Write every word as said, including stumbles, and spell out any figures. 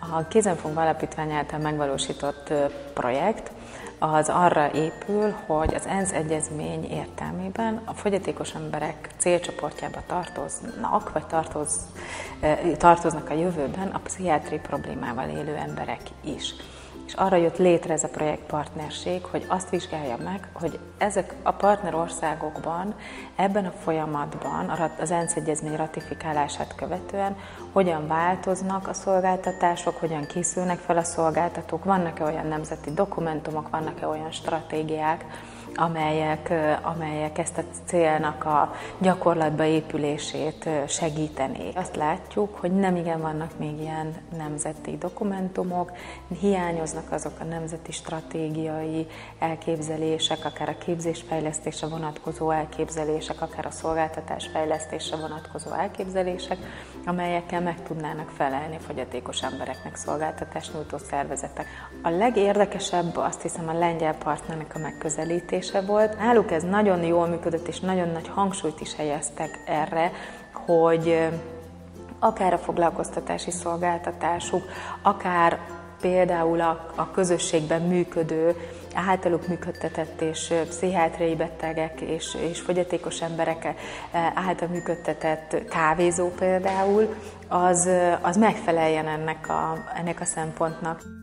A Kézenfogva Alapítvány által megvalósított projekt az arra épül, hogy az ENSZ egyezmény értelmében a fogyatékos emberek célcsoportjába tartoznak, vagy tartoz, tartoznak a jövőben a pszichiátriai problémával élő emberek is. És arra jött létre ez a projektpartnerség, hogy azt vizsgálja meg, hogy ezek a partnerországokban ebben a folyamatban, az ENSZ egyezmény ratifikálását követően hogyan változnak a szolgáltatások, hogyan készülnek fel a szolgáltatók, vannak-e olyan nemzeti dokumentumok, vannak-e olyan stratégiák, amelyek, amelyek ezt a célnak a gyakorlatba épülését segítenék. Azt látjuk, hogy nem igen vannak még ilyen nemzeti dokumentumok, hiányoznak azok a nemzeti stratégiai elképzelések, akár a képzésfejlesztésre vonatkozó elképzelések, akár a szolgáltatásfejlesztésre vonatkozó elképzelések, amelyekkel meg tudnának felelni a fogyatékos embereknek szolgáltatást nyújtó szervezetek. A legérdekesebb, azt hiszem, a lengyel partnernek a megközelítése volt. Náluk ez nagyon jól működött, és nagyon nagy hangsúlyt is helyeztek erre, hogy akár a foglalkoztatási szolgáltatásuk, akár például a, a közösségben működő, általuk működtetett és pszichiátriai betegek és, és fogyatékos emberek által működtetett kávézó például, az, az megfeleljen ennek a, ennek a szempontnak.